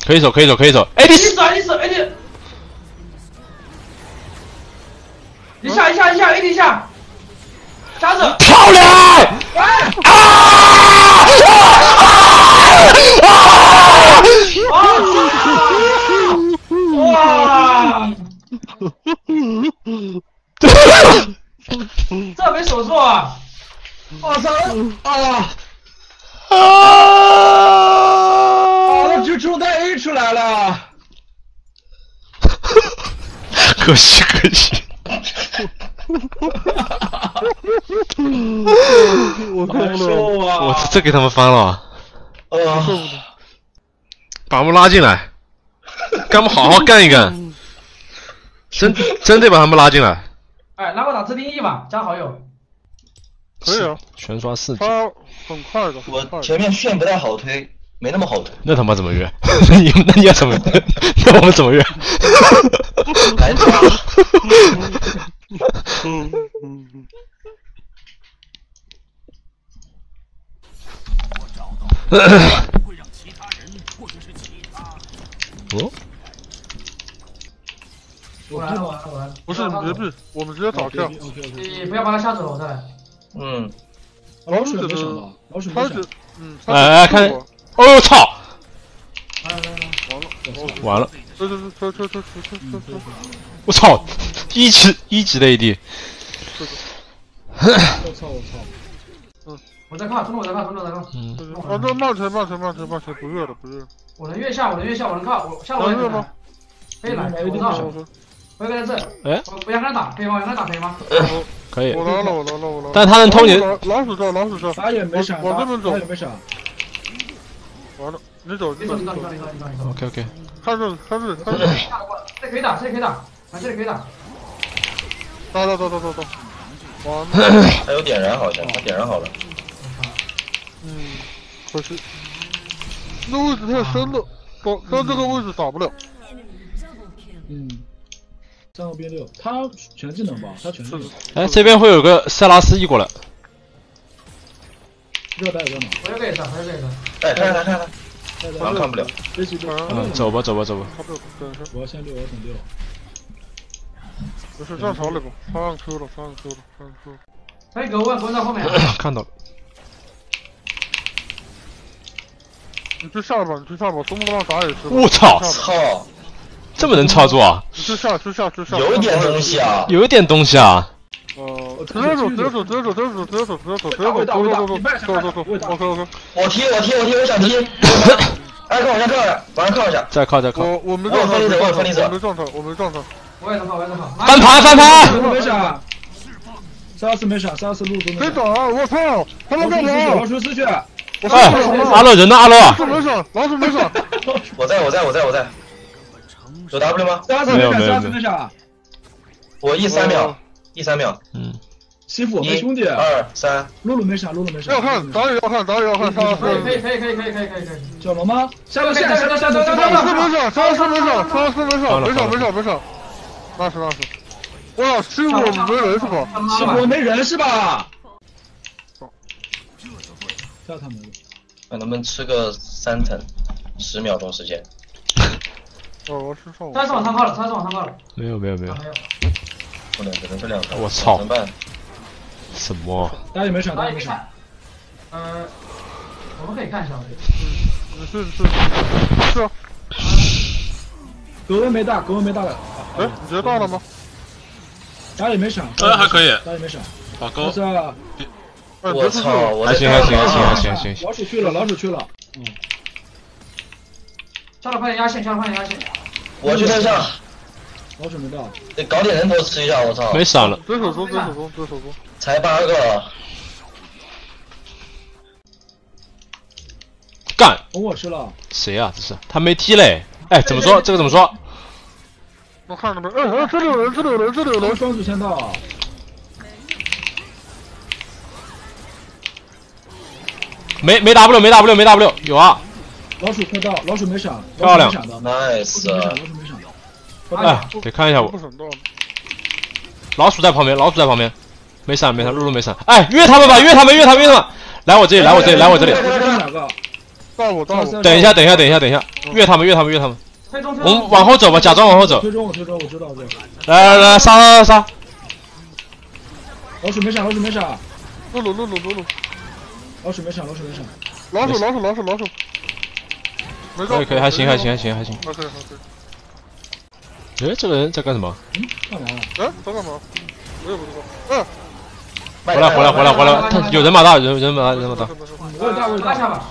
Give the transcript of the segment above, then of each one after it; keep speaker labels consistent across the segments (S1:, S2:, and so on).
S1: 可以走，可以走，可以走。AD
S2: 你死，AD，一下，AD 下，夹着，
S1: 漂亮！
S2: 哇！这没手错啊！我操！
S3: 那就中弹 A 出来了。
S1: 可惜。
S3: 我难受啊！
S1: 我这给他们翻了。把他们拉进来，跟他们好好干一干。真得把他们拉进来。
S2: 哎，拉我打自定义吧，加好友。
S4: 可以啊，
S1: 全刷4级。
S4: 他很快的。
S5: 我前面炫不太好推，没那么好推。
S1: 那他妈怎么约？那你要怎么？那我们怎么约？
S5: 难抓。
S1: 哦。
S2: 我来了。
S4: 不是你别避，我们直接打跳。
S2: 你不要把他吓走，再来。
S3: 老鼠没想到，老鼠没想到。
S1: 哎，看，哦操！完了！
S4: 这！
S1: 我操！一级的 AD。
S3: 我操！
S2: 我在看，我在看。
S4: 那慢车，不热了。
S2: 我能越下，我能靠，我下我也能。可以来，我到。我跟在这。
S1: 哎，
S2: 我让他打，可以吗？
S1: 可以。
S4: 我来了。
S1: 但他能偷你。
S4: 老鼠车。
S3: 打野没闪，
S4: 往这边走。
S3: 打野没闪。
S4: 完了，你走。
S1: OK。
S4: 看这。
S2: 这可以打，这里可以打。
S4: 打。完了。
S5: 他有点燃，好像他点燃好了。
S4: 可惜。那位置太深了，到这个位置打不了。
S3: 3个边6，他全技能吧？他全技能。
S1: 哎，这边会有个塞拉斯一过来。
S3: 热带在哪？
S2: 我要给他。
S5: 哎，看，好像看不了。
S1: 走吧。
S3: 我要先6，我要等6。
S4: 不是上场里吧？他让 Q 了。
S2: 可以给我问在后面。
S1: 看到了。
S4: 你去下吧，松木浪打也是。
S1: 我操！这么能操作啊！
S4: 你去下。
S5: 有一点东西啊。
S1: 有一点东西啊。
S4: 直接走。走。
S5: 我踢，我想踢。哎，看往下靠着，往上靠一下。
S1: 再靠。
S4: 我没
S5: 状态，
S4: 我没状态。
S2: 我也能靠。
S1: 翻盘！
S3: 没闪。324没闪，324路都没闪。
S4: 别打！我操！他们干嘛？
S3: 老鼠失去。
S1: 哎，阿乐人呢？阿乐啊！
S4: 老鼠没闪。
S5: 我在。有 W 吗
S3: ？324没闪。
S5: 我1-3秒。
S3: 欺负我们兄弟。
S5: 2、3。
S3: 露露没闪。
S4: 要看，打野要看。
S2: 可以。
S3: 小龙吗？下路线。
S4: 没闪。那是。哇，欺负我们没人是吧？
S3: 欺负我没人是吧？叫他们。
S5: 看能不能吃个3层，10秒钟时间。
S4: 我是上。
S2: 他是往上靠了。
S1: 没有。
S5: 不能，只能这2层。
S1: 我操！
S5: 怎么办？
S1: 什么？
S3: 打野没闪。
S2: 我们可以看一下。
S4: 是啊。
S3: 格温没大了。
S4: 哎，你直接到了吗？
S3: 打野没闪。
S1: 还可以。
S3: 打野没闪。
S1: 好高。
S5: 我操！
S1: 还行。
S3: 老鼠去了。
S2: 下了快点压线。
S5: 我去对上。
S3: 老鼠没到。
S5: 得搞点人头吃一下，我操！
S1: 没闪了。
S4: 追手中。
S5: 才8个。
S1: 干！
S3: 我吃了。
S1: 谁啊？这是他没踢嘞。哎，怎么说？这个怎么说？
S4: 我看着没？哎，这里有人，
S3: 双主先到。
S1: 没 W，有啊。
S3: 老鼠快到，老鼠没闪，
S1: 漂亮
S5: ，nice。
S3: 老鼠没闪。
S1: 哎，得看一下我。老鼠在旁边，没闪，露露没闪。哎，约他们吧，约他们。来我这里。
S4: 到我。
S1: 等一下。 越他们，越他们，越他们。
S2: 推中
S1: 我们往后走吧，假装往后走。
S3: 推中，我知道这。
S1: 来，杀！
S3: 老鼠没闪，
S4: 露露。
S3: 老鼠没闪。
S4: 老鼠。没到。
S1: 可以，还行。
S4: OK。
S1: 哎，这个人在干什么？
S3: 干嘛？
S4: 哎，在干嘛？我也不知道。
S1: 回来！他有人马大，人马大。
S3: 味道。
S4: 大下。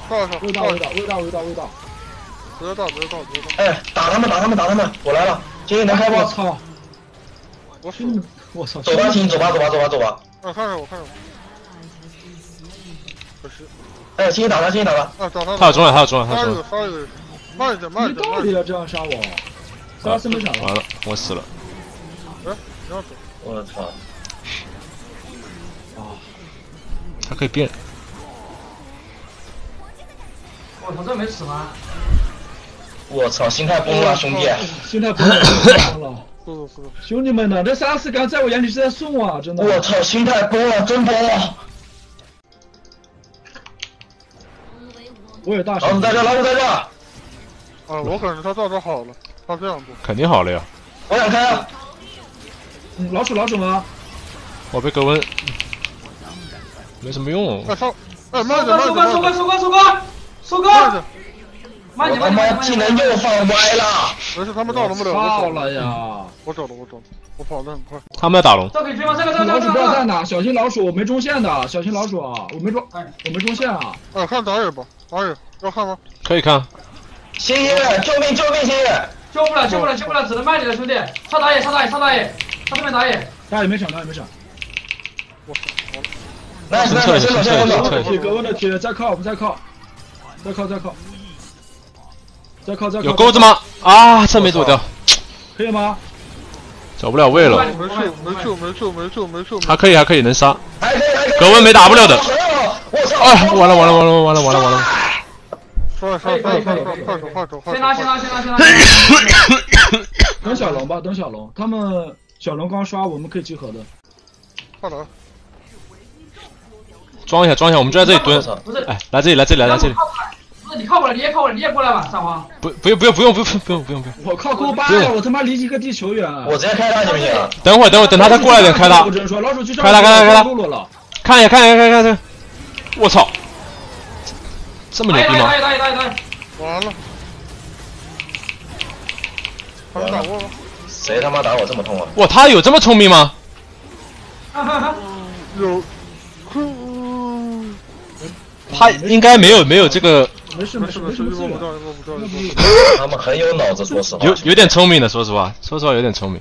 S4: 直接到。
S5: 哎，打他们！我来了，今天能开吗？
S3: 操！我操！
S5: 走吧，亲，走吧。
S4: 看着我。可惜。
S5: 哎，先打他。
S4: 打他。
S1: 他有中了。
S4: 杀一个。慢一点。
S3: 你到底要这样杀我？3没闪了。
S1: 完了，我死了。
S4: 哎，你要走。
S5: 我操！
S1: 他可以变。
S2: 我操，这没死吗？
S5: 我操，心态崩了，兄弟！
S3: 心态崩了。
S4: 是。
S3: 兄弟们呢？这3、4杆在我眼里是在送啊，真的。
S5: 我操，心态崩了，真崩了！
S3: 我也大
S5: 老鼠在这。
S4: 我感觉他照着好了，他这样做。
S1: 肯定好了呀。
S5: 我想开啊！
S3: 老鼠吗？
S1: 我被格温，没什么用。
S4: 慢点。
S2: 收割！慢
S5: 我他妈技能又放歪了。
S4: 没事，他们到了不了。
S3: 操了呀！
S4: 我走了，我跑得很快。
S1: 他们要打龙。
S2: 这可以追吗？这个。
S3: 老鼠不要站哪，小心老鼠，我没中线的，小心老鼠啊！我没中线啊！
S4: 看打野吧，打野要看吗？
S1: 可以看。
S5: 星爷，救命！星爷！
S2: 救不了，只能卖你了，兄弟！上打野，他这边打野。
S3: 打野没闪。
S4: 我
S5: 来，
S3: 铁格温的铁，再靠。
S1: 有钩子吗？啊，这没躲掉。
S3: 可以吗？
S1: 走不了位了。
S4: 没救。
S1: 还可以，能杀。
S5: 还可以。
S1: 格温没打不了的。
S5: 我操！
S1: 哎，完了。
S4: 快手。
S2: 先拉。
S3: 等小龙，他们小龙刚刷，我们可以集合的。
S4: 快来。
S1: 装一下，我们就在这里蹲。
S2: 不是，
S1: 哎，来这里。
S2: 不是你靠过来，你也靠过来，你也过来吧，上皇。
S1: 不用。
S3: 我靠勾8呀，我他妈离一个地球远。
S5: 我直接开他行不行？
S1: 等会儿，等他再过来点，开他。
S3: 我只能说，老鼠去上。
S1: 开他。看一下。我操！这么牛逼吗？
S4: 完了。他们打过吗？
S5: 谁他妈打我这么痛啊？
S1: 哇，他有这么聪明吗？
S4: 有。
S1: 他应该没有这个。
S3: 没事，
S5: 他们很有脑子，说实话。
S1: 有点聪明的，说实话有点聪明。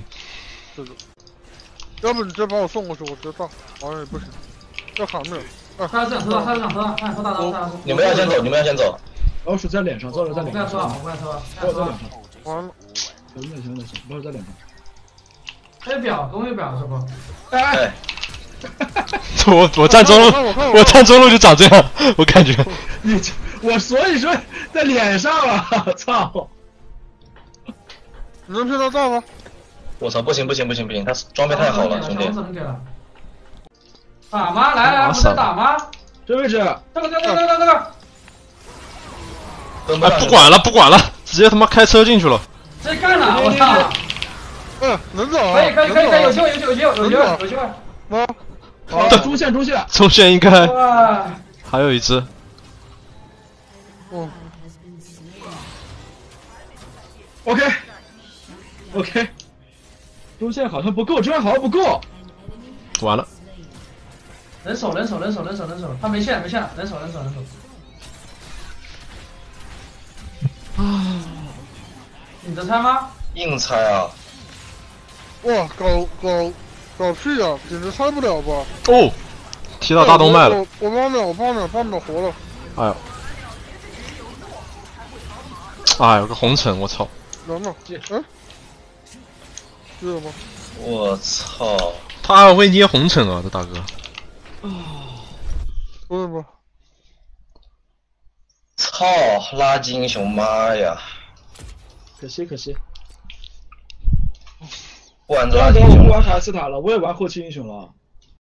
S4: 要不你直接把我送过去，我直接到。好像也不行，要砍命。
S2: 他是想车，他打到。
S5: 你们要先走。
S3: 老鼠在脸上，老鼠在脸上。
S2: 我不要车。
S4: 完了。
S3: 行，老鼠在脸上。
S2: 还有表，公有表是不？
S5: 哎。
S1: 我站中路就长这样，我感觉。
S3: 我所以说在脸上了，操！
S4: 你能骗到炸吗？
S5: 我操，不行，他装备太好了，兄弟。
S2: 打吗？来，不是打吗？
S3: 这位置。
S2: 这个。
S1: 哎，不管了，直接他妈开车进去了。
S2: 直接干了，我操！
S4: 能走。
S2: 可以，有机会。
S4: 吗？
S3: 好，中线
S1: 应该还有一只。
S3: OK，中线好像不够，好像不够。
S1: 完了。
S2: 人手，他没线，人手。你的猜吗？
S5: 硬猜啊！
S4: 哇，搞屁呀！简直猜不了吧？
S1: 哦，踢到大动脉了。
S4: 我帮你活了。
S1: 哎呦！哎，有个红尘，我操！
S4: 能吗？是吗？
S5: 我操！
S1: 他还会捏红尘啊，这大哥。
S4: 不。
S5: 操！垃圾英雄，妈呀！
S3: 可惜。
S5: 不玩这垃圾英雄。
S3: 不玩卡斯塔了，我也玩后期英雄了。